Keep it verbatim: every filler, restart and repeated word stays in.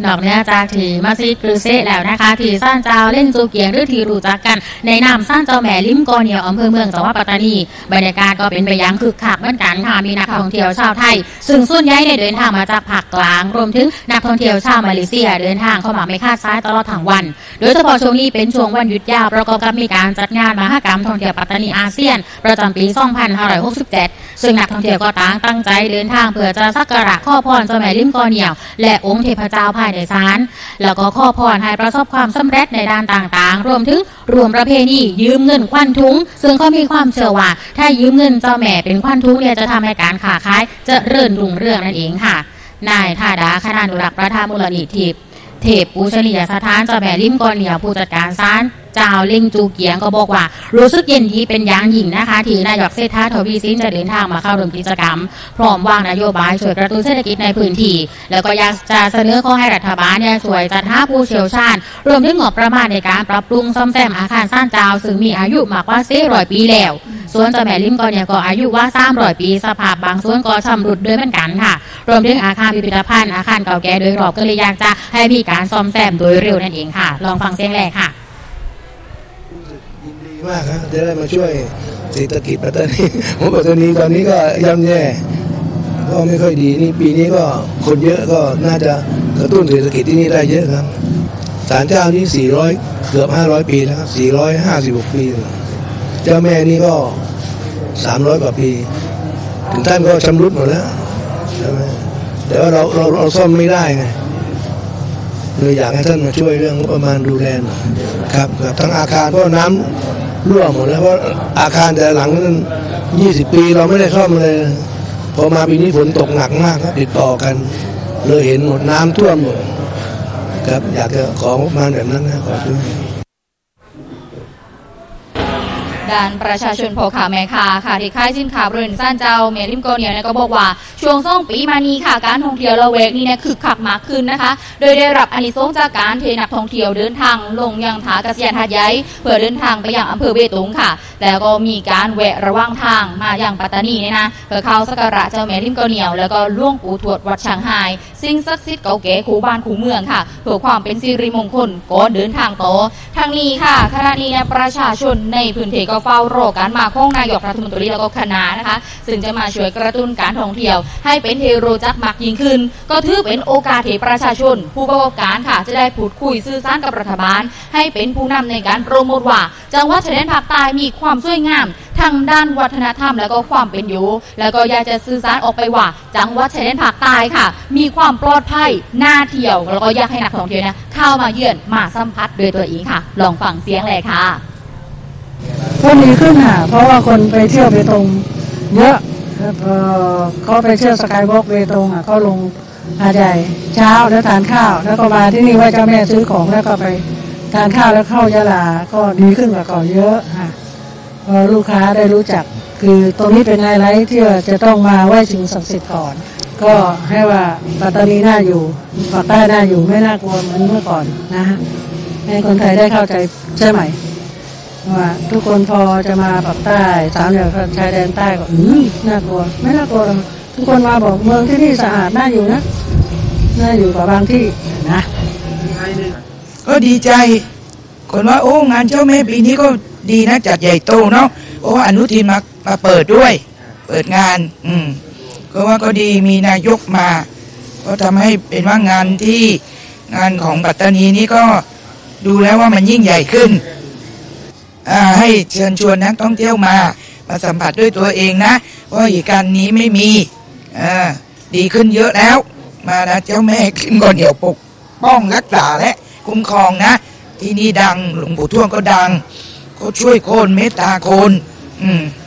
นอกเหนือจากที่มัสยิดกรือเซแล้วนะคะที่ซ่านเจ้าเล่นจูเกียงหรือที่รู้จักกันในนามซ่านเจ้าแม่ลิ้มกอเหนียวอำเภอเมืองจังหวัดปัตตานีบรรยากาศก็เป็นไปอย่างคึกคักเหมือนกันค่ะมีนักท่องเที่ยวชาวไทยซึ่งส่วนใหญ่ได้เดินทางมาจากภาคกลางรวมถึงนักท่องเที่ยวชาวมาเลเซียเดินทางเข้ามาไม่คาดสายตลอดทั้งวันโดยเฉพาะช่วงนี้เป็นช่วงวันหยุดยาวประกอบกับมีการจัดงานมหกรรมท่องเที่ยวปัตตานีอาเซียนประจำปี สองพันห้าร้อยหกสิบเจ็ด ซึ่งนักท่องเที่ยวก็ต่างตั้งใจเดินทางเพื่อจะสักการะขอพรเจ้าแม่ลิ้มกอเหนียวและองค์เทพเจ้าภายในศาลแล้วก็ขอพรให้ประสบความสำเร็จในด้านต่างๆรวมถึงรวมประเพณียืมเงินควันทุ้งซึ่งเขามีความเชื่อว่าถ้ายืมเงินเจ้าแม่เป็นควันทุ้งเนี่ยจะทำให้การค้าขายเจริญรุ่งเรืองนั่นเองค่ะนายธาดาคณานุรักษ์ประธานมูลนิธิเทพปูชนียสถานเจ้าแม่ลิ้มกอเหนียวผู้จัดการศาลเจ้าเล่งจูเกียงก็บอกว่ารู้สึกเย็นดีเป็นอย่างยิ่งนะคะที่นายกเศรษฐาทวีสินจะเดินทางมาเข้าร่วมกิจกรรมพร้อมวางนโยบายช่วยกระตุ้นเศรษฐกิจในพื้นที่แล้วก็อยากจะเสนอขอให้รัฐบาลเนี่ยช่วยจัดหาผู้เชี่ยวชาญรวมถึงงบประมาณในการปรับปรุงซ่อมแซมอาคารศาลเจ้าซึ่งมีอายุมากกว่าสี่ร้อยปีแล้วส่วนเจ้าแม่ลิ้มกอเหนียวก็อายุว่าสามร้อยปีสภาพบางส่วนก็ชำรุดด้วยเหมือนกันค่ะรวมถึงอาคารพิพิธภัณฑ์อาคารเก่าแก่โดยรอบก็เลยอยากจะให้มีการซ่อมแซมโดยเร็วนั่นเองค่ะลองฟังเสียงแรกค่ะมากครับจะได้มาช่วยเศรษฐกิจปัตตานีผมปัตตานีตอนนี้ก็ย่ำแย่ก็ไม่ค่อยดีนี่ปีนี้ก็คนเยอะก็น่าจะกระตุ้นเศรษฐกิจที่นี่ได้เยอะครับศาลเจ้านี่สี่ร้อยเกือบห้าร้อยปีแล้วครับสี่ร้อยห้าสิบหกปีเจ้าแม่นี่ก็สามร้อยกว่าปีถึงท่านก็ชำรุดหมดแล้วใช่ไหมแต่ว่าเราเราเราซ่อมไม่ได้ไงเลยอยากให้ท่านมาช่วยเรื่องประมาณดูแลหน่อยครับครับทั้งอาคารเพราะน้ำรั่วหมดแล้วเพราะอาคารแต่หลังนั้นยี่สิบปีเราไม่ได้ซ่อมเลยพอมาปีนี้ฝนตกหนักมากครับติดต่อกันเลยเห็นหมดน้ำท่วมหมดครับอยากจะของมาแบบนั้นนะขอช่วยด้านประชาชนพ่อค้าแม่ค้าค่ะที่ขายสินค้าบริเวณซ่านเจ้าแม่ลิ้มกอเหนียวก็บอกว่าช่วงสองปีมานี้ค่ะการท่องเที่ยวละแวกนี้เนี่ยคึกคักมากขึ้นนะคะโดยได้รับอานิสงส์จากการเทนักท่องเที่ยวเดินทางลงยังท่าอากาศยานหาดใหญ่เพื่อเดินทางไปยังอำเภอเบตงค่ะแล้วก็มีการแวะระหว่างทางมายังปัตตานีเนี่ยนะเพื่อเข้าสักการะเจ้าแม่ลิ้มกอเหนียวแล้วก็หลวงปู่ทวดวัดช่างไฮสิ่งศักดิ์สิทธิ์เก่าแก่คู่บ้านคู่เมืองค่ะเพื่อความเป็นสิริมงคลก่อนเดินทางต่อทางนี้ค่ะขณะนี้ประชาชนในพื้นที่ก็เฝ้ารอการมาของนายกรัฐมนตรีแล้วก็คณะนะคะซึ่งจะมาช่วยกระตุ้นการท่องเที่ยวให้เป็นที่รู้จักมากยิ่งขึ้นก็ถือเป็นโอกาสที่ประชาชนผู้ประกอบการค่ะจะได้พูดคุยสื่อสารกับรัฐบาลให้เป็นผู้นำในการโปรโมทว่าจังหวัดชายแดนภาคใต้มีความสวยงามทางด้านวัฒนธรรมแล้วก็ความเป็นอยู่แล้วก็อยากจะสื่อสารออกไปว่าจังหวัดชายแดนภาคใต้ค่ะมีความปลอดภัยน่าเที่ยวแล้วก็อยากให้นักท่องเที่ยวเนี่ยเข้ามาเยือนมาสัมผัสโดยตัวเองค่ะลองฟังเสียงเลยค่ะก็ดีขึ้นค่ะเพราะว่าคนไปเที่ยวเบตงเยอะพอเขาไปเที่ยวสกายวอล์กเบตงอ่ะเขาลงหาดใหญ่เช้าแล้วทานข้าวแล้วก็มาที่นี่ไหว้เจ้าแม่ซื้อของแล้วก็ไปทานข้าวแล้วเข้ายะลาก็ดีขึ้นกว่าก่อนเยอะค่ะพอลูกค้าได้รู้จักคือตรงนี้เป็นไฮไลท์ที่จะต้องมาไหว้สิ่งศักดิ์สิทธิ์ก่อนก็ให้ว่าปัตตานีน่าอยู่ภาคใต้น่าอยู่ไม่น่ากลัวเหมือนเมื่อก่อนนะฮะให้คนไทยได้เข้าใจใช่ไหมว่าทุกคนพอจะมาปักใต้สามเหลี่ยมชายแดนใต้ก็อือน่ากลัวไม่น่ากลัวหรอกทุกคนมาบอกเมืองที่นี่สะอาดน่าอยู่นะน่าอยู่กว่าบางที่นะก็ดีใจคนว่าโอ้งานเจ้าแม่ปีนี้ก็ดีนะจัดใหญ่โตเนาะเพราะว่าอนุทินมามาเปิดด้วยเปิดงานอืมก็ว่าก็ดีมีนายกมาก็ทำให้เป็นว่างานที่งานของปัตตานีนี้ก็ดูแล้วว่ามันยิ่งใหญ่ขึ้นให้เชิญชวนนักท่องเที่ยวมามาสัมผัสด้วยตัวเองนะเพราะเหตุการณ์นี้ไม่มีดีขึ้นเยอะแล้วมานะเจ้าแม่ขึ้นก่อนเดี๋ยวปกป้องรักษาและคุ้มครองนะที่นี่ดังหลวงปู่ทวดก็ดังเขาช่วยคนเมตตาคนอืม